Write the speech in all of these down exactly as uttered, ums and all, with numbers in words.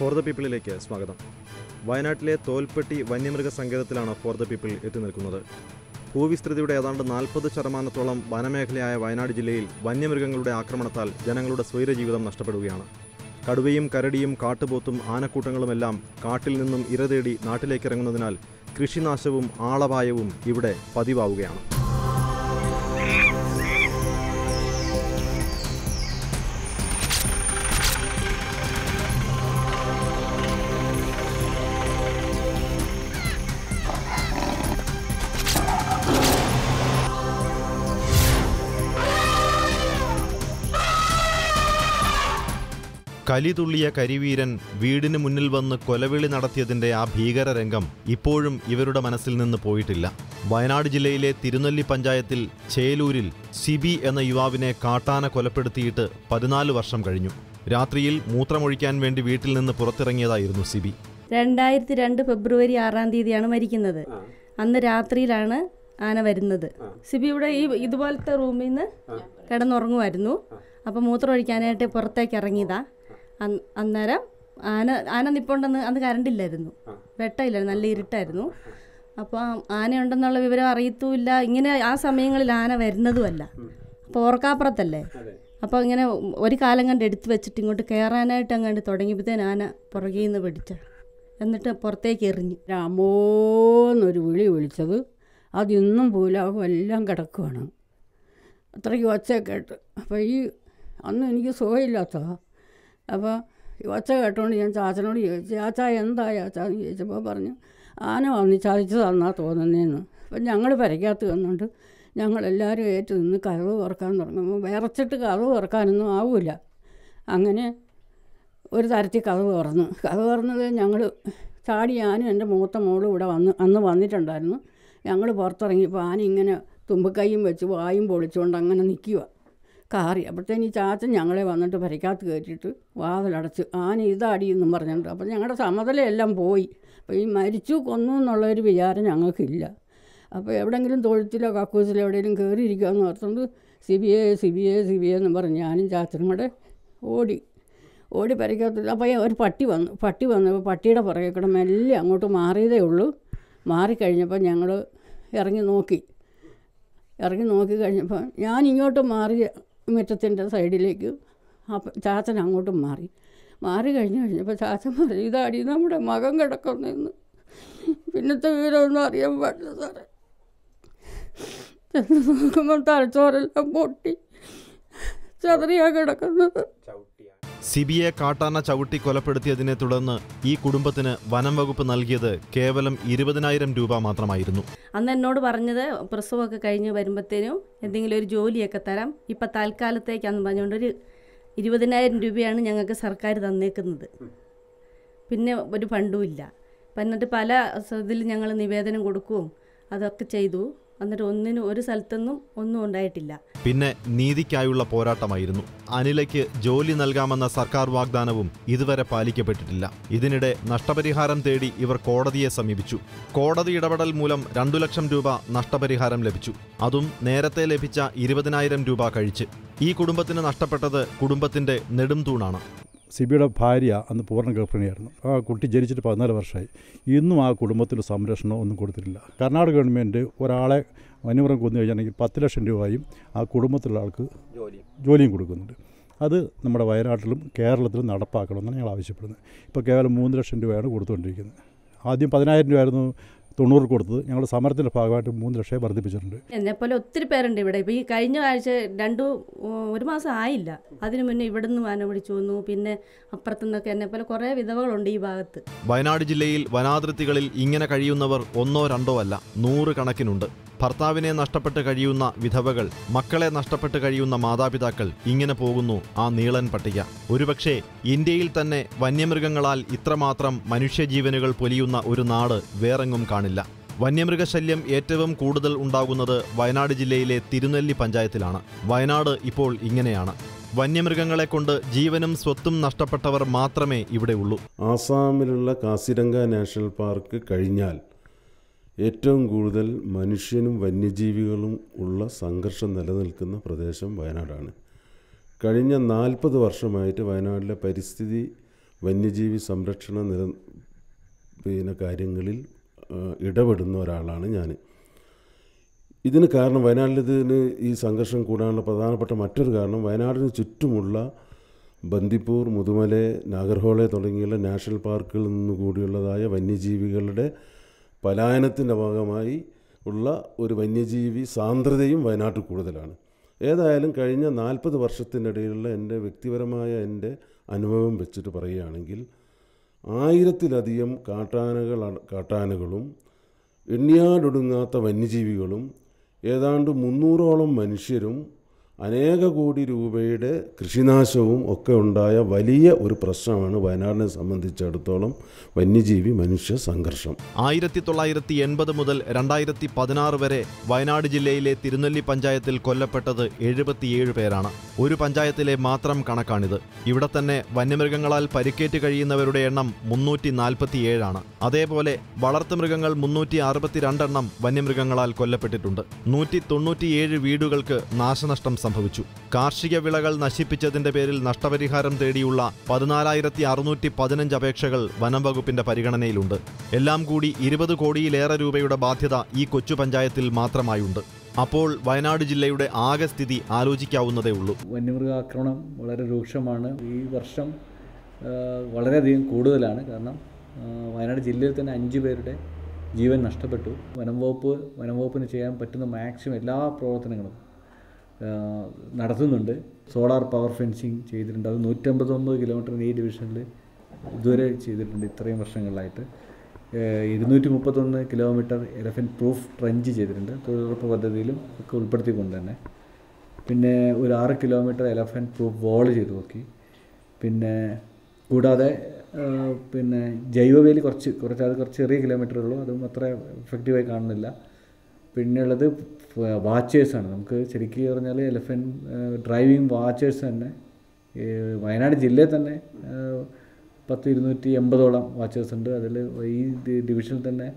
For the പീപ്പിളിലേക്ക് സ്വാഗതം. വയനാട്ടിലെ തോൽപ്പെട്ടി വന്യമൃഗ സങ്കേതത്തിലാണ് ഫോർ ദ പീപ്പിൾ എത്തി നിൽക്കുന്നത്. ഭൂവിസ്തൃതിയുടെ ഏതാണ്ട് നാൽപ്പത് ശതമാനത്തോളം വനമേഖലയായ വയനാട് ജില്ലയിൽ വന്യമൃഗങ്ങളുടെ ആക്രമണത്താൽ ജനങ്ങളുടെ സ്വൈരജീവിതം നഷ്ടപ്പെടുകയാണ്. കടുവയും കരടിയും കാട്ടുപോത്തും ആനക്കൂട്ടങ്ങളുമെല്ലാം കാട്ടിൽ നിന്നും ഇരതേടി നാട്ടിലേക്കിറങ്ങുന്നതിനാൽ കൃഷിനാശവും ആളപായവും ഇവിടെ പതിവാവുകയാണ്. കലിതുള്ളിയ കരിവീരൻ വീടിന് മുന്നിൽ വന്ന് കൊലവിളി നടത്തിയതിൻ്റെ ആ ഭീകരരംഗം ഇപ്പോഴും ഇവരുടെ മനസ്സിൽ നിന്ന് പോയിട്ടില്ല. വയനാട് ജില്ലയിലെ തിരുനെല്ലി പഞ്ചായത്തിൽ ചേലൂരിൽ സിബി എന്ന യുവാവിനെ കാട്ടാന കൊലപ്പെടുത്തിയിട്ട് പതിനാല് വർഷം കഴിഞ്ഞു. രാത്രിയിൽ മൂത്രമൊഴിക്കാൻ വേണ്ടി വീട്ടിൽ നിന്ന് പുറത്തിറങ്ങിയതായിരുന്നു സിബി. രണ്ടായിരത്തി രണ്ട് ഫെബ്രുവരി ആറാം തീയതിയാണ് മരിക്കുന്നത്. അന്ന് രാത്രിയിലാണ് ആന വരുന്നത്. സിബിയുടെ ഈ ഇതുപോലത്തെ റൂമിൽ നിന്ന് കിടന്നുറങ്ങുമായിരുന്നു. അപ്പം മൂത്രമൊഴിക്കാനായിട്ട് പുറത്തേക്ക് ഇറങ്ങിയതാ. അന്നേരം ആന ആന നിൽപ്പുണ്ടെന്ന് അന്ന് കറണ്ടില്ലായിരുന്നു, വെട്ടമില്ലായിരുന്നു, നല്ല ഇരുട്ടായിരുന്നു. അപ്പോൾ ആനയുണ്ടെന്നുള്ള വിവരം അറിയത്തുമില്ല. ഇങ്ങനെ ആ സമയങ്ങളിൽ ആന വരുന്നതുമല്ല. അപ്പോൾ ഓർക്കാപ്പുറത്തല്ലേ. അപ്പോൾ ഇങ്ങനെ ഒരു കാലം കണ്ട് എടുത്തു വെച്ചിട്ട് ഇങ്ങോട്ട് കയറാനായിട്ട് അങ്ങോട്ട് തുടങ്ങിയപ്പോഴത്തേന് ആന പുറകിൽ നിന്ന് പിടിച്ച, എന്നിട്ട് പുറത്തേക്ക് എറിഞ്ഞു. രാമോന്നൊരു വിളി വിളിച്ചത് അതിന്നും പൂലാവും എല്ലാം കിടക്കുവാണ്. അത്രയ്ക്ക് ഒച്ചയൊക്കെ കേട്ട്. അപ്പോൾ ഈ അന്ന് എനിക്ക് സുഖമില്ലാത്തതാണ്. അപ്പോൾ ഈ ഒച്ച കേട്ടോണ്ട് ഞാൻ ചാച്ചനോട് ചോദിച്ചു, ചാച്ച എന്താ ചാച്ചാന്ന് ചോദിച്ചപ്പോൾ പറഞ്ഞു, ആന വന്ന് ചതിച്ച് തന്നാ തോന്നുന്നതെന്ന്. അപ്പം ഞങ്ങൾ പെരയ്ക്കകത്ത് വന്നുകൊണ്ട് ഞങ്ങളെല്ലാവരും ഏറ്റു നിന്ന് കതവ് തുറക്കാൻ തുടങ്ങുമ്പോൾ വിറച്ചിട്ട് കതവ് തുറക്കാനൊന്നും ആവില്ല. അങ്ങനെ ഒരു തരത്തിൽ കതവ് തുറന്നു. കതവ് തുറന്നത് ഞങ്ങൾ ചാടി, ഞാനും എൻ്റെ മൂത്ത മോളും ഇവിടെ വന്ന് അന്ന് വന്നിട്ടുണ്ടായിരുന്നു. ഞങ്ങൾ പുറത്തിറങ്ങിയപ്പോൾ ആന ഇങ്ങനെ തുമ്പക്കൈയും വെച്ച് വായും പൊളിച്ചുകൊണ്ട് അങ്ങനെ നിൽക്കുക കാറി. അപ്പോഴത്തേന് ഈ ചാച്ചൻ ഞങ്ങളെ വന്നിട്ട് പരിക്കകത്ത് കയറ്റിയിട്ട് വാതിലടച്ച് ആന ഇതടിയെന്നും പറഞ്ഞിട്ടുണ്ട്. അപ്പം ഞങ്ങളുടെ സമതലയെല്ലാം പോയി. അപ്പോൾ ഈ മരിച്ചു കൊന്നു എന്നുള്ളൊരു വിചാരം ഞങ്ങൾക്കില്ല. അപ്പോൾ എവിടെയെങ്കിലും തൊഴുത്തിലോ കക്കൂസിലോ എവിടെയെങ്കിലും കയറിയിരിക്കാമെന്ന് ഓർത്തുകൊണ്ട് സിബിയെ സിബിയെ സിബിയെ എന്ന് പറഞ്ഞ് ഞാനും ചാച്ചനും കൂടെ ഓടി ഓടി പരിക്കകത്ത്. അപ്പോൾ ഒരു പട്ടി വന്നു. പട്ടി വന്നപ്പോൾ പട്ടിയുടെ പുറകെ കൂടെ മെല്ലെ അങ്ങോട്ട് മാറിയതേ ഉള്ളൂ. മാറിക്കഴിഞ്ഞപ്പോൾ ഞങ്ങൾ ഇറങ്ങി നോക്കി ഇറങ്ങി നോക്കി കഴിഞ്ഞപ്പോൾ ഞാൻ ഇങ്ങോട്ട് മാറി മുറ്റത്തിൻ്റെ സൈഡിലേക്ക്, അപ്പം ചാച്ചൻ അങ്ങോട്ടും മാറി മാറി കഴിഞ്ഞ് കഴിഞ്ഞപ്പോൾ ചാച്ചൻ പറഞ്ഞു, ഇതാടി നമ്മുടെ മകൻ കിടക്കുന്നതെന്ന്. പിന്നത്തെ വിവരമൊന്നും അറിയാൻ പാടില്ല സാറേ. ചെന്ന് നോക്കുമ്പോൾ തലച്ചോറെല്ലാം പൊട്ടി ചതറിയാ കിടക്കുന്നത്. സിബിയെ കാട്ടാന ചവിട്ടി കൊലപ്പെടുത്തിയതിനെ തുടർന്ന് ഈ കുടുംബത്തിന് വനം വകുപ്പ് നൽകിയത് കേവലം ഇരുപതിനായിരം രൂപ മാത്രമായിരുന്നു. അന്ന് എന്നോട് പറഞ്ഞത് പ്രസവമൊക്കെ കഴിഞ്ഞ് വരുമ്പോഴത്തേനും എന്തെങ്കിലും ഒരു ജോലിയൊക്കെ തരാം, ഇപ്പം താൽക്കാലത്തേക്കാന്ന് പറഞ്ഞുകൊണ്ടൊരു ഇരുപതിനായിരം രൂപയാണ് ഞങ്ങൾക്ക് സർക്കാർ തന്നേക്കുന്നത്. പിന്നെ ഒരു ഫണ്ടുമില്ല. അപ്പം എന്നിട്ട് പല ഇതിൽ ഞങ്ങൾ നിവേദനം കൊടുക്കുകയും അതൊക്കെ ചെയ്തു. എന്നിട്ട് ഒന്നിനും ഒരു സ്ഥലത്തൊന്നും ഒന്നും ഉണ്ടായിട്ടില്ല. പിന്നെ നീതിക്കായുള്ള പോരാട്ടമായിരുന്നു. അനിലയ്ക്ക് ജോലി നൽകാമെന്ന സർക്കാർ വാഗ്ദാനവും ഇതുവരെ പാലിക്കപ്പെട്ടിട്ടില്ല. ഇതിനിടെ നഷ്ടപരിഹാരം തേടി ഇവർ കോടതിയെ സമീപിച്ചു. കോടതി ഇടപെടൽ മൂലം രണ്ടു ലക്ഷം രൂപ നഷ്ടപരിഹാരം ലഭിച്ചു. അതും നേരത്തെ ലഭിച്ച ഇരുപതിനായിരം രൂപ കഴിച്ച്. ഈ കുടുംബത്തിന് നഷ്ടപ്പെട്ടത് കുടുംബത്തിന്റെ നെടും തൂണാണ്. സിബിയുടെ ഭാര്യ അന്ന് പൂർണ്ണ ഗർഭിണിയായിരുന്നു. ആ കുട്ടി ജനിച്ചിട്ട് പതിനാല് വർഷമായി. ഇന്നും ആ കുടുംബത്തിന് സംരക്ഷണം ഒന്നും കൊടുത്തിട്ടില്ല. കർണാടക ഗവൺമെൻറ് ഒരാളെ വന്യമൃഗം കൊന്നു കഴിഞ്ഞാണെങ്കിൽ പത്ത് ലക്ഷം രൂപയും ആ കുടുംബത്തിലുള്ള ആൾക്ക് ജോലിയും കൊടുക്കുന്നുണ്ട്. അത് നമ്മുടെ വയനാട്ടിലും കേരളത്തിലും നടപ്പാക്കണമെന്നാണ് ഞങ്ങൾ ആവശ്യപ്പെടുന്നത്. ഇപ്പോൾ കേവലം മൂന്ന് ലക്ഷം രൂപയാണ് കൊടുത്തുകൊണ്ടിരിക്കുന്നത്. ആദ്യം പതിനായിരം രൂപയായിരുന്നു തൊണ്ണൂറ് കൊടുത്തത്. ഞങ്ങൾ സമരത്തിൻ്റെ ഭാഗമായിട്ട് മൂന്ന് ലക്ഷം വർദ്ധിപ്പിച്ചിട്ടുണ്ട്. എന്നെപ്പോലെ ഒത്തിരി പേരുണ്ട് ഇവിടെ. ഇപ്പോൾ ഈ കഴിഞ്ഞ ആഴ്ച രണ്ടു ഒരു മാസം ആയില്ല, അതിനു മുന്നേ ഇവിടെ നിന്ന് ആന പിടിച്ചു വന്നു. പിന്നെ അപ്പുറത്തുനിന്നൊക്കെ എന്നെപ്പോലെ കുറേ വിധവകളുണ്ട് ഈ ഭാഗത്ത്. വയനാട് ജില്ലയിൽ വനാതിർത്തികളിൽ ഇങ്ങനെ കഴിയുന്നവർ ഒന്നോ രണ്ടോ അല്ല, നൂറ് കണക്കിനുണ്ട്. ഭർത്താവിനെ നഷ്ടപ്പെട്ട് കഴിയുന്ന വിധവകൾ, മക്കളെ നഷ്ടപ്പെട്ട് കഴിയുന്ന മാതാപിതാക്കൾ, ഇങ്ങനെ പോകുന്നു ആ നീളൻ പട്ടിക. ഒരുപക്ഷെ ഇന്ത്യയിൽ തന്നെ വന്യമൃഗങ്ങളാൽ ഇത്രമാത്രം മനുഷ്യജീവനുകൾ പൊലിയുന്ന ഒരു നാട് വേറെങ്ങും കാണില്ല. വന്യമൃഗശല്യം ഏറ്റവും കൂടുതൽ ഉണ്ടാകുന്നത് വയനാട് ജില്ലയിലെ തിരുനെല്ലി പഞ്ചായത്തിലാണ്. വയനാട് ഇപ്പോൾ ഇങ്ങനെയാണ്. വന്യമൃഗങ്ങളെ കൊണ്ട് ജീവനും സ്വത്തും നഷ്ടപ്പെട്ടവർ മാത്രമേ ഇവിടെ ഉള്ളൂ. ആസാമിലുള്ള കാസിരംഗ നാഷണൽ പാർക്ക് കഴിഞ്ഞാൽ ഏറ്റവും കൂടുതൽ മനുഷ്യനും വന്യജീവികളും ഉള്ള സംഘർഷം നിലനിൽക്കുന്ന പ്രദേശം വയനാടാണ്. കഴിഞ്ഞ നാൽപ്പത് വർഷമായിട്ട് വയനാട്ടിലെ പരിസ്ഥിതി വന്യജീവി സംരക്ഷണ നിര പിന്നെ കാര്യങ്ങളിൽ ഇടപെടുന്ന ഒരാളാണ് ഞാൻ. ഇതിന് കാരണം വയനാട്ടിലിതിന് ഈ സംഘർഷം കൂടാനുള്ള പ്രധാനപ്പെട്ട മറ്റൊരു കാരണം വയനാടിന് ചുറ്റുമുള്ള ബന്ദിപ്പൂർ, മുതുമല, നാഗർഹോളെ തുടങ്ങിയുള്ള നാഷണൽ പാർക്കുകളിൽ നിന്നുകൂടിയുള്ളതായ വന്യജീവികളുടെ പലായനത്തിൻ്റെ ഭാഗമായി ഉള്ള ഒരു വന്യജീവി സാന്ദ്രതയും വയനാട്ടിൽ കൂടുതലാണ്. ഏതായാലും കഴിഞ്ഞ നാൽപ്പത് വർഷത്തിനിടയിലുള്ള എൻ്റെ വ്യക്തിപരമായ എൻ്റെ അനുഭവം വെച്ചിട്ട് പറയുകയാണെങ്കിൽ ആയിരത്തിലധികം കാട്ടാനകൾ കാട്ടാനകളും എണ്ണിയാലൊടുങ്ങാത്ത വന്യജീവികളും ഏതാണ്ട് മുന്നൂറോളം മനുഷ്യരും അനേക കോടി രൂപയുടെ കൃഷിനാശവും ഒക്കെ ഉണ്ടായ വലിയ ഒരു പ്രശ്നമാണ് വയനാടിനെ സംബന്ധിച്ചിടത്തോളം വന്യജീവി മനുഷ്യ സംഘർഷം. ആയിരത്തി തൊള്ളായിരത്തി എൺപത് മുതൽ രണ്ടായിരത്തി പതിനാറ് വരെ വയനാട് ജില്ലയിലെ തിരുനെല്ലി പഞ്ചായത്തിൽ കൊല്ലപ്പെട്ടത് എഴുപത്തിയേഴ് പേരാണ്. ഒരു പഞ്ചായത്തിലെ മാത്രം കണക്കാണിത്. ഇവിടെ തന്നെ വന്യമൃഗങ്ങളാൽ പരിക്കേറ്റ് കഴിയുന്നവരുടെ എണ്ണം മുന്നൂറ്റി നാൽപ്പത്തിയേഴാണ്. അതേപോലെ വളർത്തുമൃഗങ്ങൾ മുന്നൂറ്റി അറുപത്തിരണ്ടെണ്ണം വന്യമൃഗങ്ങളാൽ കൊല്ലപ്പെട്ടിട്ടുണ്ട്. നൂറ്റി തൊണ്ണൂറ്റിയേഴ് വീടുകൾക്ക് നാശനഷ്ടം സംഭവിച്ചു. കാർഷിക വിളകൾ നശിപ്പിച്ചതിന്റെ പേരിൽ നഷ്ടപരിഹാരം തേടിയുള്ള പതിനാലായിരത്തി അറുന്നൂറ്റി പതിനഞ്ച് അപേക്ഷകൾ വനം വകുപ്പിന്റെ പരിഗണനയിലുണ്ട്. എല്ലാം കൂടി ഇരുപത് കോടിയിലേറെ രൂപയുടെ ബാധ്യത ഈ കൊച്ചു പഞ്ചായത്തിൽ മാത്രമായുണ്ട്. അപ്പോൾ വയനാട് ജില്ലയുടെ ആകെ സ്ഥിതി ആലോചിക്കാവുന്നതേ ഉള്ളൂ. വന്യമൃഗാക്രമണം വളരെ രൂക്ഷമാണ്. ഈ വർഷം വളരെയധികം കൂടുതലാണ്. കാരണം വയനാട് ജില്ലയിൽ തന്നെ അഞ്ച് പേരുടെ ജീവൻ നഷ്ടപ്പെട്ടു. വനം വകുപ്പ് വനം വകുപ്പിന് ചെയ്യാൻ പറ്റുന്ന മാക്സിമം എല്ലാ പ്രവർത്തനങ്ങളും നടത്തുന്നുണ്ട്. സോളാർ പവർ ഫെൻസിങ് ചെയ്തിട്ടുണ്ട്. അത് നൂറ്റമ്പത്തൊമ്പത് കിലോമീറ്റർ ഈ ഡിവിഷനിൽ ഇതുവരെ ചെയ്തിട്ടുണ്ട്. ഇത്രയും വർഷങ്ങളിലായിട്ട് ഇരുന്നൂറ്റി മുപ്പത്തൊന്ന് കിലോമീറ്റർ എലഫൻറ്റ് പ്രൂഫ് ട്രെഞ്ച് ചെയ്തിട്ടുണ്ട്. തൊഴിലുറപ്പ് പദ്ധതിയിലും ഒക്കെ ഉൾപ്പെടുത്തിക്കൊണ്ട് തന്നെ. പിന്നെ ഒരു ആറ് കിലോമീറ്റർ എലഫൻറ്റ് പ്രൂഫ് വോൾ ചെയ്ത് നോക്കി. പിന്നെ കൂടാതെ പിന്നെ ജൈവവേലി കുറച്ച് കുറച്ച് അത് കുറച്ച് ചെറിയ കിലോമീറ്ററേ ഉള്ളൂ. അതും അത്ര എഫക്റ്റീവായി കാണുന്നില്ല. പിന്നെയുള്ളത് വാച്ചേഴ്സാണ്. നമുക്ക് ശരിക്കും പറഞ്ഞാൽ എലഫൻറ്റ് ഡ്രൈവിംഗ് വാച്ചേഴ്സ് തന്നെ വയനാട് ജില്ലയിൽ തന്നെ പത്ത് ഇരുന്നൂറ്റി എൺപതോളം വാച്ചേഴ്സ് ഉണ്ട്. അതിൽ ഈ ഡിവിഷനിൽ തന്നെ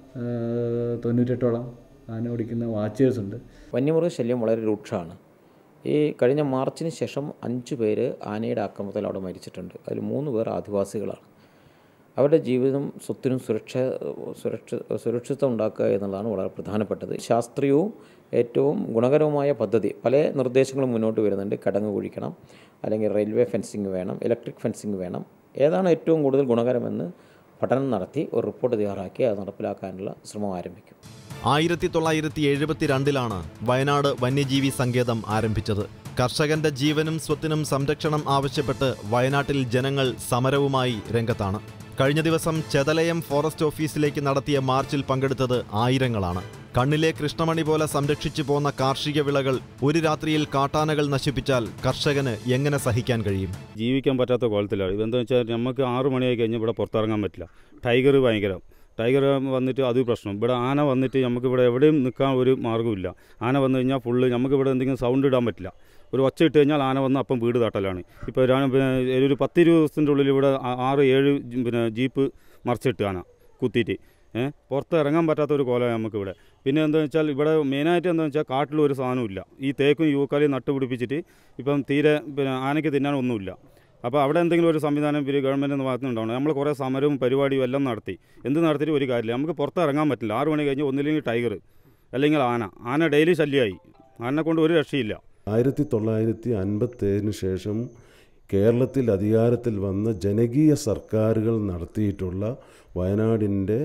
തൊണ്ണൂറ്റെട്ടോളം ആന ഓടിക്കുന്ന വാച്ചേഴ്സ് ഉണ്ട്. വന്യമൃഗശല്യം വളരെ രൂക്ഷമാണ്. ഈ കഴിഞ്ഞ മാർച്ചിന് ശേഷം അഞ്ച് പേര് ആനയുടെ ആക്രമണത്തിൽ അവിടെ മരിച്ചിട്ടുണ്ട്. അതിൽ മൂന്ന് പേർ ആദിവാസികളാണ്. അവരുടെ ജീവിതം സ്വത്തിനും സുരക്ഷ സുരക്ഷ സുരക്ഷിതത്വം ഉണ്ടാക്കുക എന്നുള്ളതാണ് വളരെ പ്രധാനപ്പെട്ടത്. ശാസ്ത്രീയവും ഏറ്റവും ഗുണകരവുമായ പദ്ധതി പല നിർദ്ദേശങ്ങളും മുന്നോട്ട് വരുന്നുണ്ട്. കിടങ്ങ് കുഴിക്കണം, അല്ലെങ്കിൽ റെയിൽവേ ഫെൻസിങ് വേണം, ഇലക്ട്രിക് ഫെൻസിങ് വേണം. ഏതാണ് ഏറ്റവും കൂടുതൽ ഗുണകരമെന്ന് പഠനം നടത്തി ഒരു റിപ്പോർട്ട് തയ്യാറാക്കി അത് നടപ്പിലാക്കാനുള്ള ശ്രമം ആരംഭിക്കും. ആയിരത്തി തൊള്ളായിരത്തി എഴുപത്തി രണ്ടിലാണ് വയനാട് വന്യജീവി സങ്കേതം ആരംഭിച്ചത്. കർഷകന്റെ ജീവനും സ്വത്തിനും സംരക്ഷണം ആവശ്യപ്പെട്ട് വയനാട്ടിൽ ജനങ്ങൾ സമരവുമായി രംഗത്താണ്. കഴിഞ്ഞ ദിവസം ചെതലയം ഫോറസ്റ്റ് ഓഫീസിലേക്ക് നടത്തിയ മാർച്ചിൽ പങ്കെടുത്തത് ആയിരങ്ങളാണ്. കണ്ണിലെ കൃഷ്ണമണി പോലെ സംരക്ഷിച്ചു പോന്ന കാർഷിക വിളകൾ ഒരു രാത്രിയിൽ കാട്ടാനകൾ നശിപ്പിച്ചാൽ കർഷകന് എങ്ങനെ സഹിക്കാൻ കഴിയും? ജീവിക്കാൻ പറ്റാത്ത കോലത്തിലാണ്. ഇതെന്താ വെച്ചാൽ നമുക്ക് ആറു മണിയായി കഴിഞ്ഞാൽ ഇവിടെ പുറത്തിറങ്ങാൻ പറ്റില്ല. ടൈഗർ ഭയങ്കരം ടൈഗർ വന്നിട്ട് അത് പ്രശ്നം. ഇവിടെ ആന വന്നിട്ട് നമുക്കിവിടെ എവിടെയും നിൽക്കാൻ ഒരു മാർഗ്ഗമില്ല. ആന വന്നു കഴിഞ്ഞാൽ ഫുള്ള് നമുക്കിവിടെ എന്തെങ്കിലും സൗണ്ട് ഇടാൻ പറ്റില്ല. ഒരു ഒച്ച ഇട്ട് കഴിഞ്ഞാൽ ആന വന്ന് അപ്പം വീട് തട്ടലാണ്. ഇപ്പോൾ ഒരു പത്തിരുപത് ദിവസത്തിൻ്റെ ഉള്ളിൽ ഇവിടെ ആറ് ഏഴ് പിന്നെ ജീപ്പ് മറിച്ചിട്ട് ആന കുത്തിയിട്ട് ഏഹ് പുറത്ത് ഇറങ്ങാൻ പറ്റാത്ത ഒരു കോലമാണ് നമുക്കിവിടെ. പിന്നെ എന്താണെന്ന് വെച്ചാൽ ഇവിടെ മെയിനായിട്ട് എന്താണെന്ന് വെച്ചാൽ കാട്ടിൽ ഒരു സാധനമില്ല. ഈ തേക്കും യൂക്കാലിയും നട്ടുപിടിപ്പിച്ചിട്ട് ഇപ്പം തീരെ പിന്നെ ആനയ്ക്ക് തിന്നാനൊന്നുമില്ല. അപ്പോൾ അവിടെ എന്തെങ്കിലും ഒരു സംവിധാനം പിന്നെ ഗവൺമെൻറ്റിൻ്റെ ഭാഗത്ത് നിന്നുണ്ടാവണം. നമ്മൾ കുറേ സമരവും പരിപാടിയും എല്ലാം നടത്തി. എന്ത് നടത്തിയിട്ട് ഒരു കാര്യമില്ല. നമുക്ക് പുറത്ത് ഇറങ്ങാൻ പറ്റില്ല. ആറ് മണി കഴിഞ്ഞ് ഒന്നില്ലെങ്കിൽ ടൈഗർ അല്ലെങ്കിൽ ആന ആന ഡെയിലി ശല്യമായി. ആനനെ കൊണ്ട് ഒരു രക്ഷയില്ല. ആയിരത്തി തൊള്ളായിരത്തി അൻപത്തേഴിന് ശേഷം കേരളത്തിൽ അധികാരത്തിൽ വന്ന ജനകീയ സർക്കാരുകൾ നടത്തിയിട്ടുള്ള വയനാടിൻ്റെ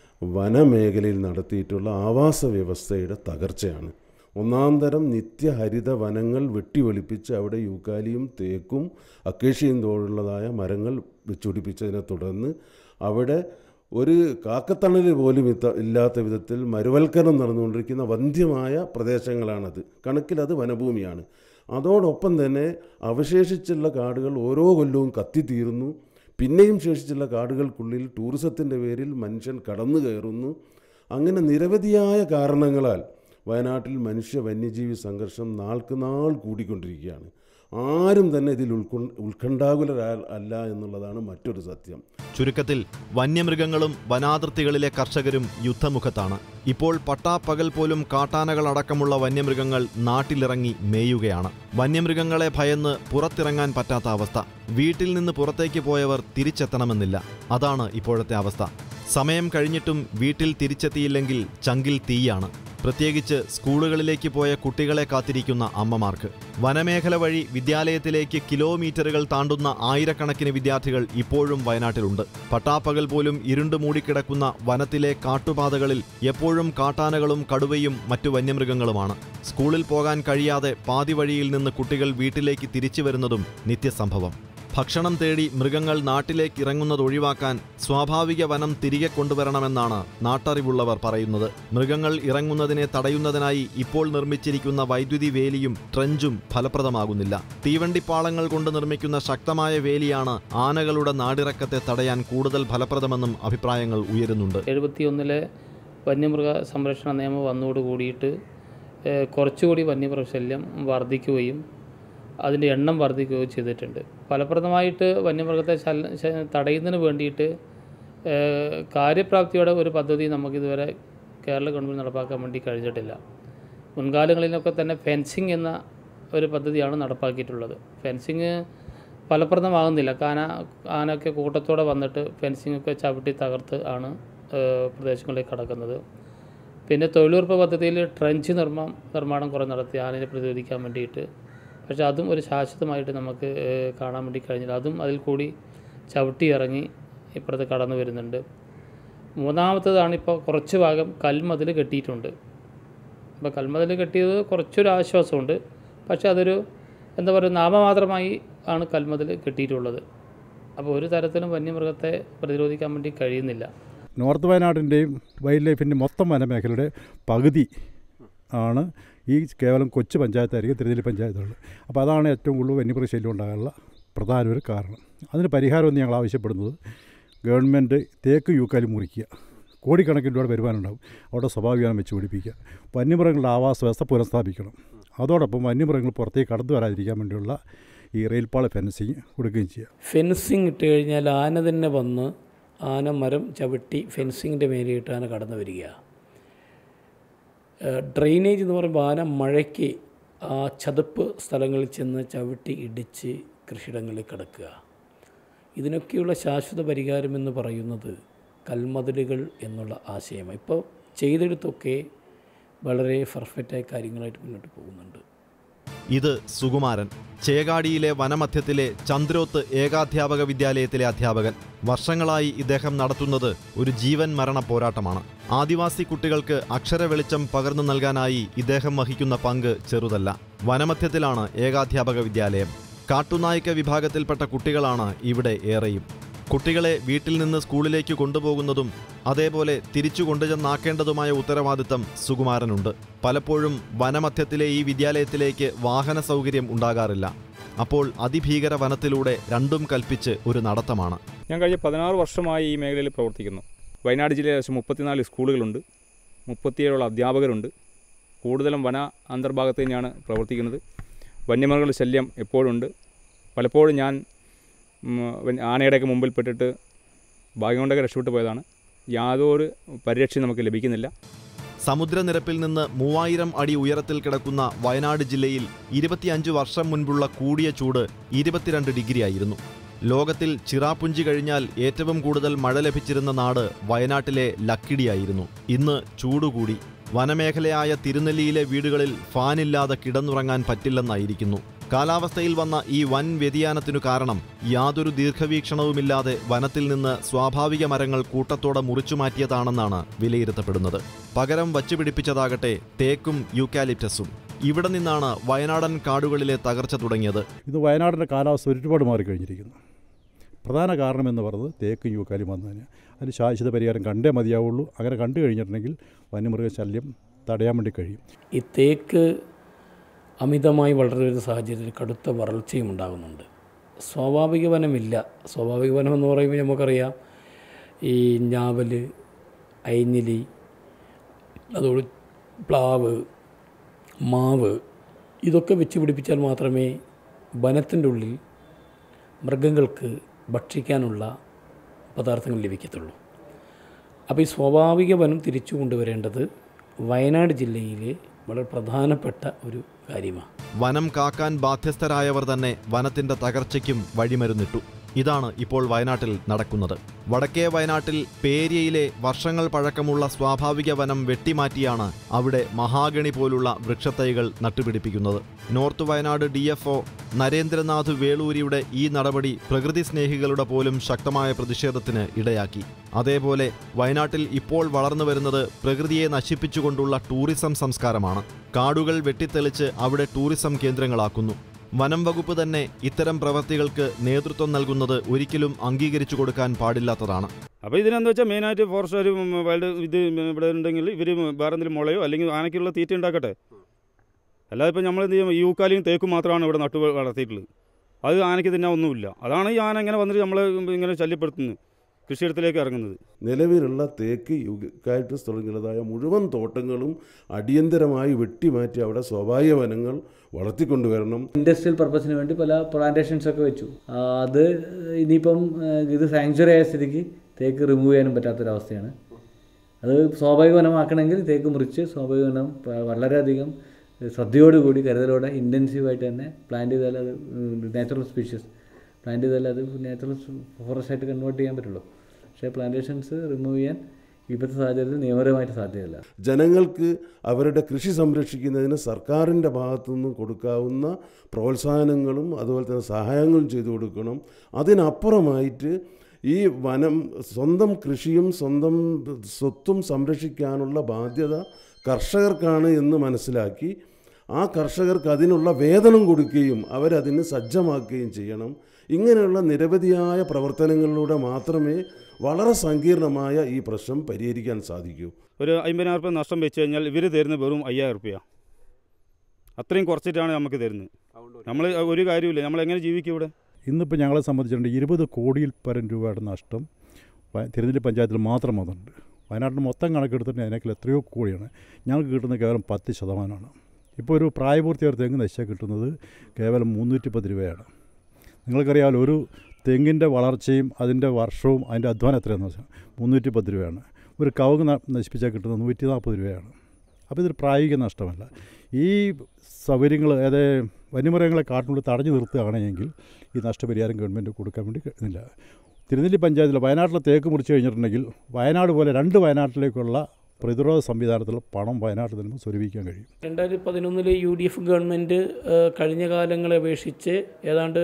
വനമേഖലയിൽ നടത്തിയിട്ടുള്ള ആവാസ വ്യവസ്ഥയുടെ തകർച്ചയാണ്. ഒന്നാം തരം നിത്യഹരിത വനങ്ങൾ വെട്ടിവെളിപ്പിച്ച് അവിടെ യൂക്കാലിയും തേക്കും അക്കേഷ്യയും തോടുള്ളതായ മരങ്ങൾ വെച്ചുപിടിപ്പിച്ചതിനെ തുടർന്ന് അവിടെ ഒരു കാക്കത്തണൽ പോലും ഇല്ലാത്ത വിധത്തിൽ മരുവൽക്കരണം നടന്നുകൊണ്ടിരിക്കുന്ന വന്ധ്യമായ പ്രദേശങ്ങളാണത്. കണക്കിലത് വനഭൂമിയാണ്. അതോടൊപ്പം തന്നെ അവശേഷിച്ചുള്ള കാടുകൾ ഓരോ കൊല്ലവും കത്തിത്തീരുന്നു. പിന്നെയും ശേഷിച്ചുള്ള കാടുകൾക്കുള്ളിൽ ടൂറിസത്തിൻ്റെ പേരിൽ മനുഷ്യൻ കടന്നു കയറുന്നു. അങ്ങനെ നിരവധിയായ കാരണങ്ങളാൽ വയനാട്ടിൽ മനുഷ്യ വന്യജീവി സംഘർഷം നാൾക്ക് നാൾ കൂടിക്കൊണ്ടിരിക്കുകയാണ്. ആരും തന്നെ ഇതിൽ ഉൾക്കൊ ഉത്കണ്ഠാകുലരാ അല്ല എന്നുള്ളതാണ് മറ്റൊരു സത്യം. ചുരുക്കത്തിൽ വന്യമൃഗങ്ങളും വനാതിർത്തികളിലെ കർഷകരും യുദ്ധമുഖത്താണ്. ഇപ്പോൾ പട്ടാപ്പകൽ പോലും കാട്ടാനകളടക്കമുള്ള വന്യമൃഗങ്ങൾ നാട്ടിലിറങ്ങി മേയുകയാണ്. വന്യമൃഗങ്ങളെ ഭയന്ന് പുറത്തിറങ്ങാൻ പറ്റാത്ത അവസ്ഥ. വീട്ടിൽ നിന്ന് പുറത്തേക്ക് പോയവർ തിരിച്ചെത്തണമെന്നില്ല. അതാണ് ഇപ്പോഴത്തെ അവസ്ഥ. സമയം കഴിഞ്ഞിട്ടും വീട്ടിൽ തിരിച്ചെത്തിയില്ലെങ്കിൽ ചങ്കിൽ തീയാണ്. പ്രത്യേകിച്ച് സ്കൂളുകളിലേക്ക് പോയ കുട്ടികളെ കാത്തിരിക്കുന്ന അമ്മമാർക്ക്. വനമേഖല വഴി വിദ്യാലയത്തിലേക്ക് കിലോമീറ്ററുകൾ താണ്ടുന്ന ആയിരക്കണക്കിന് വിദ്യാർത്ഥികൾ ഇപ്പോഴും വയനാട്ടിലുണ്ട്. പട്ടാപ്പകൽ പോലും ഇരുണ്ടു മൂടിക്കിടക്കുന്ന വനത്തിലെ കാട്ടുപാതകളിൽ എപ്പോഴും കാട്ടാനകളും കടുവയും മറ്റു വന്യമൃഗങ്ങളുമാണ്. സ്കൂളിൽ പോകാൻ കഴിയാതെ പാതി വഴിയിൽ നിന്ന് കുട്ടികൾ വീട്ടിലേക്ക് തിരിച്ചു വരുന്നതും നിത്യസംഭവം. ഭക്ഷണം തേടി മൃഗങ്ങൾ നാട്ടിലേക്ക് ഇറങ്ങുന്നത് ഒഴിവാക്കാൻ സ്വാഭാവിക വനം തിരികെ കൊണ്ടുവരണമെന്നാണ് നാട്ടറിവുള്ളവർ പറയുന്നത്. മൃഗങ്ങൾ ഇറങ്ങുന്നതിനെ തടയുന്നതിനായി ഇപ്പോൾ നിർമ്മിച്ചിരിക്കുന്ന വൈദ്യുതി വേലിയും ട്രെഞ്ചും ഫലപ്രദമാകുന്നില്ല. തീവണ്ടിപ്പാളങ്ങൾ കൊണ്ട് നിർമ്മിക്കുന്ന ശക്തമായ വേലിയാണ് ആനകളുടെ നാടിറക്കത്തെ തടയാൻ കൂടുതൽ ഫലപ്രദമെന്നും അഭിപ്രായങ്ങൾ ഉയരുന്നുണ്ട്. എഴുപത്തിയൊന്നിലെ വന്യമൃഗ സംരക്ഷണ നിയമം വന്നതോടുകൂടിയിട്ട് കുറച്ചുകൂടി വന്യമൃഗശല്യം വർദ്ധിക്കുകയും അതിൻ്റെ എണ്ണം വർദ്ധിക്കുകയും ചെയ്തിട്ടുണ്ട്. ഫലപ്രദമായിട്ട് വന്യമൃഗത്തെ തടയുന്നതിന് വേണ്ടിയിട്ട് കാര്യപ്രാപ്തിയോടെ ഒരു പദ്ധതി നമുക്കിതുവരെ കേരള ഗവൺമെൻറ് നടപ്പാക്കാൻ വേണ്ടി കഴിഞ്ഞിട്ടില്ല. മുൻകാലങ്ങളിലൊക്കെ തന്നെ ഫെൻസിങ് എന്ന ഒരു പദ്ധതിയാണ് നടപ്പാക്കിയിട്ടുള്ളത്. ഫെൻസിങ് ഫലപ്രദമാകുന്നില്ല. കാന ആനയൊക്കെ കൂട്ടത്തോടെ വന്നിട്ട് ഫെൻസിങ്ങൊക്കെ ചവിട്ടി തകർത്ത് ആണ് പ്രദേശങ്ങളിലേക്ക് കടക്കുന്നത്. പിന്നെ തൊഴിലുറപ്പ് പദ്ധതിയിൽ ട്രെഞ്ച് നിർമ്മാണം നിർമ്മാണം കുറേ നടത്തി ആനയെ പ്രതിരോധിക്കാൻ വേണ്ടിയിട്ട്. പക്ഷേ അതും ഒരു ശാശ്വതമായിട്ട് നമുക്ക് കാണാൻ വേണ്ടി കഴിഞ്ഞില്ല. അതും അതിൽ കൂടി ചവിട്ടി ഇറങ്ങി ഇപ്പുറത്ത് കടന്നു വരുന്നുണ്ട്. മൂന്നാമത്തതാണ് ഇപ്പോൾ കുറച്ച് ഭാഗം കൽമതിൽ കെട്ടിയിട്ടുണ്ട്. അപ്പോൾ കൽമതിൽ കെട്ടിയത് കുറച്ചൊരു ആശ്വാസമുണ്ട്. പക്ഷേ അതൊരു എന്താ പറയുക നാമമാത്രമായി ആണ് കൽമതിൽ കെട്ടിയിട്ടുള്ളത്. അപ്പോൾ ഒരു തരത്തിലും വന്യമൃഗത്തെ പ്രതിരോധിക്കാൻ വേണ്ടി കഴിയുന്നില്ല. നോർത്ത് വയനാടിൻ്റെയും വൈൽഡ് ലൈഫിൻ്റെയും മൊത്തം വനമേഖലയുടെ പകുതി ആണ് ഈ കേവലം കൊച്ചു പഞ്ചായത്തായിരിക്കും തിരുനെല്ലി പഞ്ചായത്തുള്ളത്. അപ്പോൾ അതാണ് ഏറ്റവും കൂടുതൽ വന്യമൃഗശല്യം ഉണ്ടാകാനുള്ള പ്രധാന ഒരു കാരണം. അതിന് പരിഹാരമെന്ന് ഞങ്ങൾ ആവശ്യപ്പെടുന്നത് ഗവൺമെൻറ് തേക്ക് യൂക്കാലി മുറിക്കുക, കോടിക്കണക്കിന് രൂപ വരുമാനമുണ്ടാകും. അവിടെ സ്വാഭാവികം വെച്ച് പിടിപ്പിക്കുക. വന്യമൃഗങ്ങളുടെ ആവാസ വ്യവസ്ഥ പുനഃസ്ഥാപിക്കണം. അതോടൊപ്പം വന്യമൃഗങ്ങൾ പുറത്തേക്ക് കടന്നു വരാതിരിക്കാൻ വേണ്ടിയുള്ള ഈ റെയിൽപാള ഫെൻസിങ് കൊടുക്കുകയും ചെയ്യുക. ഫെൻസിങ് ഇട്ട് കഴിഞ്ഞാൽ ആന തന്നെ വന്ന് ആന മരം ചവിട്ടി ഫെൻസിങ്ങിൻ്റെ മേലെയിട്ട് ആന കടന്നു വരിക. ഡ്രെയിനേജ് എന്ന് പറയുമ്പോൾ ആന മഴയ്ക്ക് ആ ചതുപ്പ് സ്ഥലങ്ങളിൽ ചെന്ന് ചവിട്ടി ഇടിച്ച് കൃഷിയിടങ്ങളിൽ കിടക്കുക. ഇതിനൊക്കെയുള്ള ശാശ്വത പരിഹാരമെന്ന് പറയുന്നത് കൽമതിലുകൾ എന്നുള്ള ആശയമാണ്. ഇപ്പോൾ ചെയ്തെടുത്തൊക്കെ വളരെ പെർഫെക്റ്റായ കാര്യങ്ങളായിട്ട് മുന്നോട്ട് പോകുന്നുണ്ട്. ഇത് സുകുമാരൻ, ചേകാടിയിലെ വനമധ്യത്തിലെ ചന്ദ്രോത്ത് ഏകാധ്യാപക വിദ്യാലയത്തിലെ അധ്യാപകൻ. വർഷങ്ങളായി ഇദ്ദേഹം നടത്തുന്നത് ഒരു ജീവൻ മരണ പോരാട്ടമാണ്. ആദിവാസി കുട്ടികൾക്ക് അക്ഷര വെളിച്ചം പകർന്നു നൽകാനായി ഇദ്ദേഹം വഹിക്കുന്ന പങ്ക് ചെറുതല്ല. വനമധ്യത്തിലാണ് ഏകാധ്യാപക വിദ്യാലയം. കാട്ടുനായ്ക്ക വിഭാഗത്തിൽപ്പെട്ട കുട്ടികളാണ് ഇവിടെ ഏറെയും. കുട്ടികളെ വീട്ടിൽ നിന്ന് സ്കൂളിലേക്ക് കൊണ്ടുപോകുന്നതും അതേപോലെ തിരിച്ചു കൊണ്ടുചെന്നാക്കേണ്ടതുമായ ഉത്തരവാദിത്തം സുകുമാരനുണ്ട്. പലപ്പോഴും വനമധ്യത്തിലെ ഈ വിദ്യാലയത്തിലേക്ക് വാഹന സൗകര്യം ഉണ്ടാകാറില്ല. അപ്പോൾ അതിഭീകര വനത്തിലൂടെ രണ്ടും കൽപ്പിച്ച് ഒരു നടത്തമാണ്. ഞാൻ കഴിഞ്ഞ പതിനാറ് വർഷമായി ഈ മേഖലയിൽ പ്രവർത്തിക്കുന്നു. വയനാട് ജില്ലയിൽ ഏകദേശം മുപ്പത്തിനാല് സ്കൂളുകളുണ്ട്, മുപ്പത്തിയേഴോളം അധ്യാപകരുണ്ട്. കൂടുതലും വന അന്തർഭാഗത്ത് തന്നെയാണ് പ്രവർത്തിക്കുന്നത്. വന്യമൃഗങ്ങളുടെ ശല്യം എപ്പോഴുണ്ട്. പലപ്പോഴും ഞാൻ ആനയുടെയൊക്കെ മുമ്പിൽപ്പെട്ടിട്ട് ഭാഗ്യം കൊണ്ടൊക്കെ രക്ഷപ്പെട്ടു പോയതാണ്. യാതൊരു പരിരക്ഷയും നമുക്ക് ലഭിക്കുന്നില്ല. സമുദ്രനിരപ്പിൽ നിന്ന് മൂവായിരം അടി ഉയരത്തിൽ കിടക്കുന്ന വയനാട് ജില്ലയിൽ ഇരുപത്തിയഞ്ച് വർഷം മുൻപുള്ള കൂടിയ ചൂട് ഇരുപത്തിരണ്ട് ഡിഗ്രി ആയിരുന്നു. ലോകത്തിൽ ചിറാപുഞ്ചി കഴിഞ്ഞാൽ ഏറ്റവും കൂടുതൽ മഴ ലഭിച്ചിരുന്ന നാട് വയനാട്ടിലെ ലക്കിടിയായിരുന്നു. ഇന്ന് ചൂടുകൂടി. വനമേഖലയായ തിരുനെല്ലിയിലെ വീടുകളിൽ ഫാനില്ലാതെ കിടന്നുറങ്ങാൻ പറ്റില്ലെന്നായിരിക്കുന്നു. കാലാവസ്ഥയിൽ വന്ന ഈ വൻ വ്യതിയാനത്തിനു കാരണം യാതൊരു ദീർഘവീക്ഷണവുമില്ലാതെ വനത്തിൽ നിന്ന് സ്വാഭാവിക മരങ്ങൾ കൂട്ടത്തോടെ മുറിച്ചുമാറ്റിയതാണെന്നാണ് വിലയിരുത്തപ്പെടുന്നത്. പകരം വച്ചുപിടിപ്പിച്ചതാകട്ടെ തേക്കും യൂക്കാലിപ്റ്റസും. ഇവിടെ നിന്നാണ് വയനാടൻ കാടുകളിലെ തകർച്ച തുടങ്ങിയത്. ഇത് വയനാടിൻ്റെ കാലാവസ്ഥ ഒരുപാട് മാറിക്കഴിഞ്ഞിരിക്കുന്നു. പ്രധാന കാരണമെന്ന് പറയുന്നത് തേക്കും യൂക്കാലും വന്നതിന് അതിന് ശാശ്വത പരിഹാരം കണ്ടേ മതിയാവുള്ളൂ. അങ്ങനെ കണ്ടു കഴിഞ്ഞിട്ടുണ്ടെങ്കിൽ വന്യമൃഗശല്യം തടയാൻ വേണ്ടി കഴിയും. ഈ തേക്ക് അമിതമായി വളരുന്ന സാഹചര്യത്തിൽ കടുത്ത വരൾച്ചയും ഉണ്ടാകുന്നുണ്ട്. സ്വാഭാവിക വനമില്ല. സ്വാഭാവിക വനം എന്ന് പറയുമ്പോൾ നമുക്കറിയാം ഈ ഞാവൽ, ഐഞ്ഞിലി, അതോട് പ്ലാവ്, മാവ് ഇതൊക്കെ വെച്ച് പിടിപ്പിച്ചാൽ മാത്രമേ വനത്തിൻ്റെ ഉള്ളിൽ മൃഗങ്ങൾക്ക് ഭക്ഷിക്കാനുള്ള പദാർത്ഥങ്ങൾ ലഭിക്കത്തുള്ളൂ. അപ്പോൾ ഈ സ്വാഭാവിക വനം തിരിച്ചു കൊണ്ടുവരേണ്ടത് വയനാട് ജില്ലയിലെ വളരെ പ്രധാനപ്പെട്ട ഒരു കാര്യമാണ്. വനം കാക്കാൻ ബാധ്യസ്ഥരായവർ തന്നെ വനത്തിന്റെ തകർച്ചയ്ക്കും വഴിമരുന്നിട്ടു. ഇതാണ് ഇപ്പോൾ വയനാട്ടിൽ നടക്കുന്നത്. വടക്കേ വയനാട്ടിൽ പേര്യയിലെ വർഷങ്ങൾ പഴക്കമുള്ള സ്വാഭാവിക വനം വെട്ടിമാറ്റിയാണ് അവിടെ മഹാഗണി പോലുള്ള വൃക്ഷത്തൈകൾ നട്ടുപിടിപ്പിക്കുന്നത്. North Wayanad D F O Narendranath വേളൂരിയുടെ ഈ നടപടി പ്രകൃതി സ്നേഹികളുടെ പോലും ശക്തമായ പ്രതിഷേധത്തിന് ഇടയാക്കി. അതേപോലെ വയനാട്ടിൽ ഇപ്പോൾ വളർന്നു വരുന്നത് പ്രകൃതിയെ നശിപ്പിച്ചുകൊണ്ടുള്ള ടൂറിസം സംസ്കാരമാണ്. കാടുകൾ വെട്ടിത്തെളിച്ച് അവിടെ ടൂറിസം കേന്ദ്രങ്ങളാക്കുന്നു. വനം വകുപ്പ് തന്നെ ഇത്തരം പ്രവൃത്തികൾക്ക് നേതൃത്വം നൽകുന്നത് ഒരിക്കലും അംഗീകരിച്ചു കൊടുക്കാൻ പാടില്ലാത്തതാണ്. അപ്പോൾ ഇതിനെന്താ വെച്ചാൽ മെയിനായിട്ട് ഫോറസ്റ്റുകാർ വൈൽഡ് ഇത് ഇവിടെ ഉണ്ടെങ്കിൽ ഇവർ വേറെ എന്തെങ്കിലും മുളയോ അല്ലെങ്കിൽ ആനയ്ക്കുള്ള തീറ്റ ഉണ്ടാക്കട്ടെ. അല്ലാതെ ഇപ്പോൾ നമ്മൾ എന്ത് ചെയ്യും, യൂക്കാലിയും തേക്കും മാത്രമാണ് ഇവിടെ നട്ടു വളർത്തിയിട്ടുള്ളത്. അത് ആനയ്ക്ക് തിന്നാൻ ഒന്നുമില്ല. അതാണ് ഈ ആന ഇങ്ങനെ വന്നിട്ട് നമ്മളെ ഇങ്ങനെ ശല്യപ്പെടുത്തുന്നത്, കൃഷിയിടത്തിലേക്ക് ഇറങ്ങുന്നത്. നിലവിലുള്ള തേക്ക് യൂക്കാലിറ്റസ് തുടങ്ങിയതായ മുഴുവൻ തോട്ടങ്ങളും അടിയന്തരമായി വെട്ടിമാറ്റി അവിടെ സ്വാഭാവിക വനങ്ങൾ വളർത്തിക്കൊണ്ടുവരണം. ഇൻഡസ്ട്രിയൽ പർപ്പസിന് വേണ്ടി പല പ്ലാന്റേഷൻസ് ഒക്കെ വെച്ചു. അത് ഇനിയിപ്പം ഇത് സാങ്ച്വറി ആയ സ്ഥിതിക്ക് തേക്ക് റിമൂവ് ചെയ്യാനും പറ്റാത്തൊരവസ്ഥയാണ്. അത് സ്വാഭാവിക വനമാക്കണമെങ്കിൽ തേക്ക് മുറിച്ച് സ്വാഭാവിക വനം വളരെയധികം ശ്രദ്ധയോടുകൂടി കരുതലോടെ ഇൻറ്റൻസീവായിട്ട് തന്നെ പ്ലാന്റ് ചെയ്താൽ അത് നാച്ചുറൽ സ്പീഷ്യസ് പ്ലാന്റ് ചെയ്താൽ അത് നാച്ചുറൽ ഫോറസ്റ്റായിട്ട് കൺവേർട്ട് ചെയ്യാൻ പറ്റുള്ളൂ. പക്ഷേ പ്ലാന്റേഷൻസ് റിമൂവ് ചെയ്യാൻ ഇപ്പോഴത്തെ സാഹചര്യത്തിൽ നിയമപരമായിട്ട് സാധ്യമല്ല. ജനങ്ങൾക്ക് അവരുടെ കൃഷി സംരക്ഷിക്കുന്നതിന് സർക്കാരിൻ്റെ ഭാഗത്തു നിന്നും കൊടുക്കാവുന്ന പ്രോത്സാഹനങ്ങളും അതുപോലെ തന്നെ സഹായങ്ങളും ചെയ്തു കൊടുക്കണം. അതിനപ്പുറമായിട്ട് ഈ വനം സ്വന്തം കൃഷിയും സ്വന്തം സ്വത്തും സംരക്ഷിക്കാനുള്ള ബാധ്യത കർഷകർക്കാണ് എന്ന് മനസ്സിലാക്കി ആ കർഷകർക്ക് അതിനുള്ള വേതനം കൊടുക്കുകയും അവരതിന് സജ്ജമാക്കുകയും ചെയ്യണം. ഇങ്ങനെയുള്ള നിരവധിയായ പ്രവർത്തനങ്ങളിലൂടെ മാത്രമേ വളരെ സങ്കീർണമായ ഈ പ്രശ്നം പരിഹരിക്കാൻ സാധിക്കൂ. ഒരു അമ്പതിനായിരം രൂപ നഷ്ടം വെച്ച് കഴിഞ്ഞാൽ ഇവർ തരുന്നത് വെറും അയ്യായിരം റുപ്യ. അത്രയും കുറച്ചിട്ടാണ് നമുക്ക് തരുന്നത്. നമ്മൾ ഒരു കാര്യമില്ല, നമ്മളെങ്ങനെ ജീവിക്കും ഇവിടെ? ഇന്നിപ്പോൾ ഞങ്ങളെ സംബന്ധിച്ചിട്ടുണ്ട് ഇരുപത് കോടിയിൽ പരം രൂപയുടെ നഷ്ടം തിരുനെല്ലി പഞ്ചായത്തിൽ മാത്രം വന്നിട്ടുണ്ട്. വയനാട്ടിൽ മൊത്തം കണക്കെടുത്തിട്ട് അതിനേക്കാൾ എത്രയോ കോടിയാണ്. ഞങ്ങൾക്ക് കിട്ടുന്നത് കേവലം പത്ത് ശതമാനമാണ്. ഇപ്പോൾ ഒരു പ്രായപൂർത്തിയായ തെങ്ങ് നശിച്ചാൽ കിട്ടുന്നത് കേവലം മുന്നൂറ്റി പത്ത് രൂപയാണ്. നിങ്ങൾക്കറിയാമല്ലോ, ഒരു തെങ്ങിൻ്റെ വളർച്ചയും അതിൻ്റെ വർഷവും അതിൻ്റെ അധ്വാനം എത്രയാണെന്ന് വെച്ചാൽ മുന്നൂറ്റി പത്ത് രൂപയാണ്. ഒരു കവുങ്ങ് നശിപ്പിച്ചാൽ കിട്ടുന്നത് നൂറ്റി നാൽപ്പത് രൂപയാണ്. അപ്പോൾ ഇതൊരു പ്രായോഗിക നഷ്ടമല്ല. ഈ സൗകര്യങ്ങൾ അതായത് വന്യമൃഗങ്ങളെ കാട്ടിനുള്ളിൽ തടഞ്ഞു നിർത്തുകയാണെങ്കിൽ ഈ നഷ്ടപരിഹാരം ഗവൺമെൻറ് കൊടുക്കാൻ വേണ്ടി കഴിയുന്നില്ല. തിരുനെല്ലി പഞ്ചായത്തിൽ വയനാട്ടിലെ തേക്ക് മുറിച്ച് കഴിഞ്ഞിട്ടുണ്ടെങ്കിൽ വയനാട് പോലെ രണ്ട് വയനാട്ടിലേക്കുള്ള പ്രതിരോധ സംവിധാനത്തിൽ പണം വയനാട്ടിൽ നിന്ന് സ്വരൂപിക്കാൻ കഴിയും. രണ്ടായിരത്തി പതിനൊന്നിൽ യു ഡി എഫ് ഗവൺമെൻറ് കഴിഞ്ഞ കാലങ്ങളെ അപേക്ഷിച്ച് ഏതാണ്ട്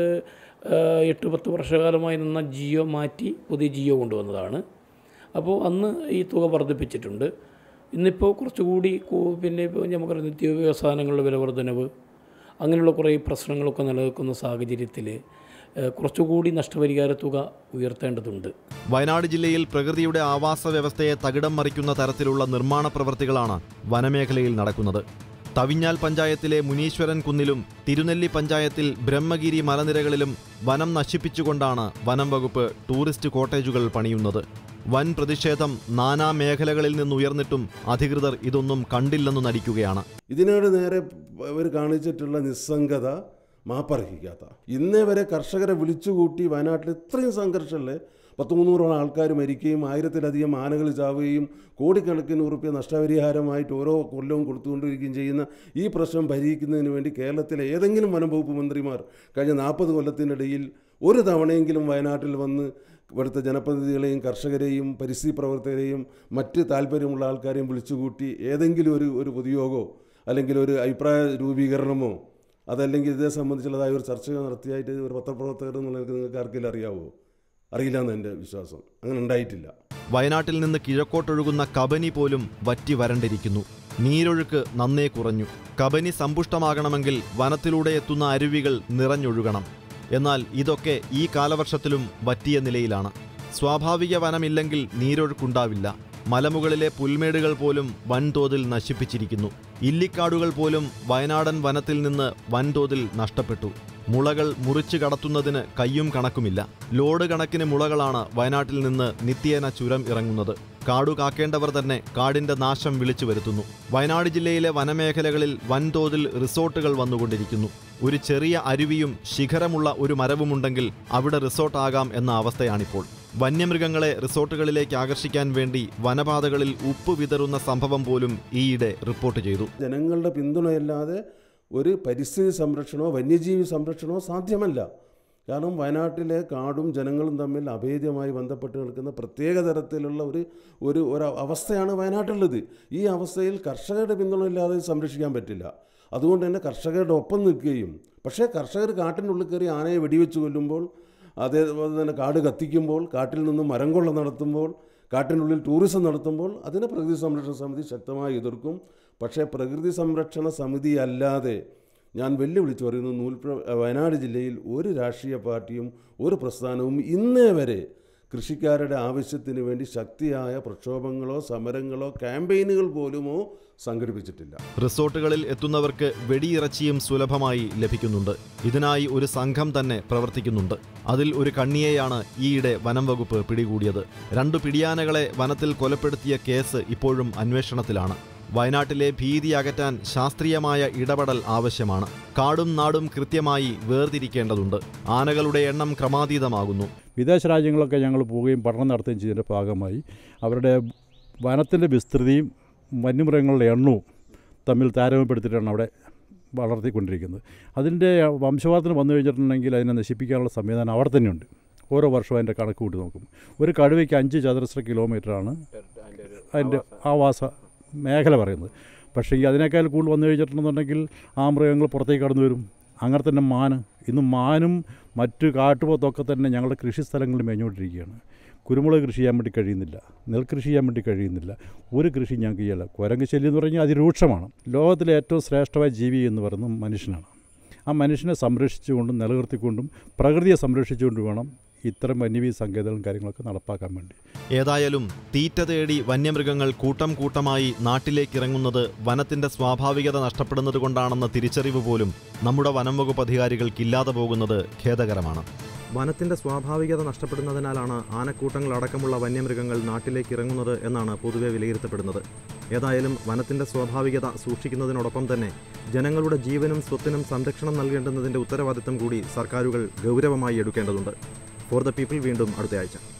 എട്ട് പത്ത് വർഷകാലമായി നിന്ന ജിയോ മാറ്റി പുതിയ ജിയോ കൊണ്ടുവന്നതാണ്. അപ്പോൾ അന്ന് ഈ തുക വർദ്ധിപ്പിച്ചിട്ടുണ്ട്. ഇന്നിപ്പോൾ കുറച്ചുകൂടി പിന്നെ ഇപ്പോൾ നമുക്കറിയാം നിത്യോപയോഗ സാധനങ്ങളുടെ വില വർധനവ് അങ്ങനെയുള്ള കുറേ പ്രശ്നങ്ങളൊക്കെ നിലനിൽക്കുന്ന സാഹചര്യത്തിൽ കുറച്ചുകൂടി നഷ്ടപരിഹാര തുക ഉയർത്തേണ്ടതുണ്ട്. വയനാട് ജില്ലയിൽ പ്രകൃതിയുടെ ആവാസ വ്യവസ്ഥയെ തകിടം മറിക്കുന്ന തരത്തിലുള്ള നിർമ്മാണ പ്രവൃത്തികളാണ് വനമേഖലയിൽ നടക്കുന്നത്. തവിഞ്ഞാൽ പഞ്ചായത്തിലെ മുനീശ്വരൻ കുന്നിലും തിരുനെല്ലി പഞ്ചായത്തിൽ ബ്രഹ്മഗിരി മലനിരകളിലും വനം നശിപ്പിച്ചുകൊണ്ടാണ് വനം വകുപ്പ് ടൂറിസ്റ്റ് കോട്ടേജുകൾ പണിയുന്നത്. വൻ പ്രതിഷേധം നാനാ മേഖലകളിൽ നിന്നുയർന്നിട്ടും അധികൃതർ ഇതൊന്നും കണ്ടില്ലെന്നു നടിക്കുകയാണ്. ഇതിനോട് നേരെ അവർ കാണിച്ചിട്ടുള്ള നിസ്സംഗത മാപ്പർഹിക്കാത്ത. ഇന്നേ വരെ കർഷകരെ വിളിച്ചുകൂട്ടി വയനാട്ടിൽ ഇത്രയും സംഘർഷമല്ലേ, പത്ത് മുന്നൂറോളം ആൾക്കാർ മരിക്കുകയും ആയിരത്തിലധികം ആനകൾ ചാവുകയും കോടിക്കണക്കിന് ഉറുപ്പ്യ നഷ്ടപരിഹാരമായിട്ട് ഓരോ കൊല്ലവും കൊടുത്തുകൊണ്ടിരിക്കുകയും ചെയ്യുന്ന ഈ പ്രശ്നം പരിഹരിക്കുന്നതിന് വേണ്ടി കേരളത്തിലെ ഏതെങ്കിലും വനം വകുപ്പ് മന്ത്രിമാർ കഴിഞ്ഞ നാൽപ്പത് കൊല്ലത്തിനിടയിൽ ഒരു തവണയെങ്കിലും വയനാട്ടിൽ വന്ന് ഇവിടുത്തെ ജനപ്രതിനിധികളെയും കർഷകരെയും പരിസ്ഥിതി പ്രവർത്തകരെയും മറ്റ് താല്പര്യമുള്ള ആൾക്കാരെയും വിളിച്ചുകൂട്ടി ഏതെങ്കിലും ഒരു ഒരു പൊതുയോഗമോ അല്ലെങ്കിൽ ഒരു അഭിപ്രായ രൂപീകരണമോ അതല്ലെങ്കിൽ ഇതേ സംബന്ധിച്ചുള്ളതായ ഒരു ചർച്ച നടത്തിയായിട്ട് ഒരു പത്രപ്രവർത്തകർ നിങ്ങൾക്ക് നിങ്ങൾക്ക് ആർക്കെങ്കിലും അറിയാവോ? അറിയില്ല എന്ന് എൻ്റെ വിശ്വാസം. അങ്ങനെ ഉണ്ടായിട്ടില്ല. വയനാട്ടിൽ നിന്ന് കിഴക്കോട്ടൊഴുകുന്ന കബനി പോലും വറ്റി വരണ്ടിരിക്കുന്നു. നീരൊഴുക്ക് നന്നേ കുറഞ്ഞു. കബനി സമ്പുഷ്ടമാകണമെങ്കിൽ വനത്തിലൂടെ എത്തുന്ന അരുവികൾ നിറഞ്ഞൊഴുകണം. എന്നാൽ ഇതൊക്കെ ഈ കാലവർഷത്തിലും വറ്റിയ നിലയിലാണ്. സ്വാഭാവിക വനമില്ലെങ്കിൽ നീരൊഴുക്കുണ്ടാവില്ല. മലമുകളിലെ പുൽമേടുകൾ പോലും വൻതോതിൽ നശിപ്പിച്ചിരിക്കുന്നു. ഇല്ലിക്കാടുകൾ പോലും വയനാടൻ വനത്തിൽ നിന്ന് വൻതോതിൽ നഷ്ടപ്പെട്ടു. മുളകൾ മുറിച്ചു കടത്തുന്നതിന് കയ്യും കണക്കുമില്ല. ലോഡ് കണക്കിന് മുളകളാണ് വയനാട്ടിൽ നിന്ന് നിത്യേന ചുരം ഇറങ്ങുന്നത്. കാടു കാക്കേണ്ടവർ തന്നെ കാടിന്റെ നാശം വിളിച്ചു വരുത്തുന്നു. വയനാട് ജില്ലയിലെ വനമേഖലകളിൽ വൻതോതിൽ റിസോർട്ടുകൾ വന്നുകൊണ്ടിരിക്കുന്നു. ഒരു ചെറിയ അരുവിയും ശിഖരമുള്ള ഒരു മരവുമുണ്ടെങ്കിൽ അവിടെ റിസോർട്ടാകാം എന്ന അവസ്ഥയാണിപ്പോൾ. വന്യമൃഗങ്ങളെ റിസോർട്ടുകളിലേക്ക് ആകർഷിക്കാൻ വേണ്ടി വനപാതകളിൽ ഉപ്പ് വിതറുന്ന സംഭവം പോലും ഈയിടെ റിപ്പോർട്ട് ചെയ്തു. ജനങ്ങളുടെ പിന്തുണയില്ലാതെ ഒരു പരിസ്ഥിതി സംരക്ഷണമോ വന്യജീവി സംരക്ഷണമോ സാധ്യമല്ല. കാരണം വയനാട്ടിലെ കാടും ജനങ്ങളും തമ്മിൽ അഭേദ്യമായി ബന്ധപ്പെട്ട് നിൽക്കുന്ന പ്രത്യേക തരത്തിലുള്ള ഒരു ഒരു ഒരു അവസ്ഥയാണ് വയനാട്ടിലുള്ളത്. ഈ അവസ്ഥയിൽ കർഷകരുടെ പിന്തുണയില്ലാതെ സംരക്ഷിക്കാൻ പറ്റില്ല. അതുകൊണ്ട് തന്നെ കർഷകരുടെ ഒപ്പം നിൽക്കുകയും, പക്ഷേ കർഷകർ കാട്ടിനുള്ളിൽ കയറി ആനയെ വെടിവെച്ച് കൊല്ലുമ്പോൾ, അതേപോലെ തന്നെ കാട് കത്തിക്കുമ്പോൾ, കാട്ടിൽ നിന്നും മരം കൊള്ള നടത്തുമ്പോൾ, കാട്ടിനുള്ളിൽ ടൂറിസം നടത്തുമ്പോൾ അതിനെ പ്രകൃതി സംരക്ഷണ സമിതി ശക്തമായി എതിർക്കും. പക്ഷേ പ്രകൃതി സംരക്ഷണ സമിതി അല്ലാതെ ഞാൻ വെല്ലുവിളിച്ച് പറയുന്നു, നൂൽപ്ര വയനാട് ജില്ലയിൽ ഒരു രാഷ്ട്രീയ പാർട്ടിയും ഒരു പ്രസ്ഥാനവും ഇന്നേ വരെ കൃഷിക്കാരുടെ ആവശ്യത്തിന് വേണ്ടി ശക്തിയായ പ്രക്ഷോഭങ്ങളോ സമരങ്ങളോ ക്യാമ്പയിനുകൾ പോലുമോ സംഘടിപ്പിച്ചിട്ടില്ല. റിസോർട്ടുകളിൽ എത്തുന്നവർക്ക് വെടിയിറച്ചിയും സുലഭമായി ലഭിക്കുന്നുണ്ട്. ഇതിനായി ഒരു സംഘം തന്നെ പ്രവർത്തിക്കുന്നുണ്ട്. അതിൽ ഒരു കണ്ണിയെയാണ് ഈയിടെ വനം വകുപ്പ് പിടികൂടിയത്. രണ്ടു പിടിയാനകളെ വനത്തിൽ കൊലപ്പെടുത്തിയ കേസ് ഇപ്പോഴും അന്വേഷണത്തിലാണ്. വയനാട്ടിലെ ഭീതി അകറ്റാൻ ശാസ്ത്രീയമായ ഇടപെടൽ ആവശ്യമാണ്. കാടും നാടും കൃത്യമായി വേർതിരിക്കേണ്ടതുണ്ട്. ആനകളുടെ എണ്ണം ക്രമാതീതമാകുന്നു. വിദേശ രാജ്യങ്ങളൊക്കെ ഞങ്ങൾ പോവുകയും പഠനം നടത്തുകയും ചെയ്തതിൻ്റെ ഭാഗമായി അവരുടെ വനത്തിൻ്റെ വിസ്തൃതിയും വന്യമൃഗങ്ങളുടെ എണ്ണവും തമ്മിൽ താരതമ്യപ്പെടുത്തിയിട്ടാണ് അവിടെ വളർത്തിക്കൊണ്ടിരിക്കുന്നത്. അതിൻ്റെ വംശവാദത്തിന് വന്നു കഴിഞ്ഞിട്ടുണ്ടെങ്കിൽ അതിനെ നശിപ്പിക്കാനുള്ള സംവിധാനം അവിടെ തന്നെയുണ്ട്. ഓരോ വർഷവും അതിൻ്റെ കണക്ക് കൂട്ടി നോക്കും. ഒരു കടുവയ്ക്ക് അഞ്ച് ചതുരശ്ര കിലോമീറ്ററാണ് അതിൻ്റെ ആവാസ മേഖല പറയുന്നത്. പക്ഷേ ഈ അതിനേക്കാൾ കൂടുതൽ വന്നു കഴിഞ്ഞിട്ടുണ്ടെന്നുണ്ടെങ്കിൽ ആ മൃഗങ്ങൾ പുറത്തേക്ക് കടന്നു വരും. അങ്ങനെ തന്നെ മാന്, ഇന്ന് മാനും മറ്റ് കാട്ടുപോത്തൊക്കെ തന്നെ ഞങ്ങളുടെ കൃഷി സ്ഥലങ്ങളിൽ മേഞ്ഞുകൊണ്ടിരിക്കുകയാണ്. കുരുമുളക് കൃഷി ചെയ്യാൻ വേണ്ടി കഴിയുന്നില്ല, നെൽകൃഷി ചെയ്യാൻ വേണ്ടി കഴിയുന്നില്ല, ഒരു കൃഷി ഞങ്ങൾക്ക് ചെയ്യില്ല. കുരങ്ങ് ശല്യം എന്ന് പറഞ്ഞാൽ അതിരൂക്ഷമാണ്. ലോകത്തിലെ ഏറ്റവും ശ്രേഷ്ഠമായ ജീവി എന്ന് പറയുന്നത് മനുഷ്യനാണ്. ആ മനുഷ്യനെ സംരക്ഷിച്ചുകൊണ്ടും നിലനിർത്തിക്കൊണ്ടും പ്രകൃതിയെ സംരക്ഷിച്ചുകൊണ്ടും വേണം ഇത്തരം വന്യജീവി സങ്കേതങ്ങളും കാര്യങ്ങളൊക്കെ നടപ്പാക്കാൻ വേണ്ടി. ഏതായാലും തീറ്റ തേടി വന്യമൃഗങ്ങൾ കൂട്ടം കൂട്ടമായി നാട്ടിലേക്കിറങ്ങുന്നത് വനത്തിന്റെ സ്വാഭാവികത നഷ്ടപ്പെടുന്നത് കൊണ്ടാണെന്ന തിരിച്ചറിവ് പോലും നമ്മുടെ വനം വകുപ്പ് അധികാരികൾക്കില്ലാതെ പോകുന്നത് ഖേദകരമാണ്. വനത്തിന്റെ സ്വാഭാവികത നഷ്ടപ്പെടുന്നതിനാലാണ് ആനക്കൂട്ടങ്ങളടക്കമുള്ള വന്യമൃഗങ്ങൾ നാട്ടിലേക്ക് ഇറങ്ങുന്നത് എന്നാണ് പൊതുവെ വിലയിരുത്തപ്പെടുന്നത്. ഏതായാലും വനത്തിന്റെ സ്വാഭാവികത സൂക്ഷിക്കുന്നതിനോടൊപ്പം തന്നെ ജനങ്ങളുടെ ജീവനും സ്വത്തിനും സംരക്ഷണം നൽകേണ്ടുന്നതിന്റെ ഉത്തരവാദിത്തം കൂടി സർക്കാരുകൾ ഗൗരവമായി എടുക്കേണ്ടതുണ്ട്. ഫോർ ദ പീപ്പിൾ വീണ്ടും അടുത്തയാഴ്ച.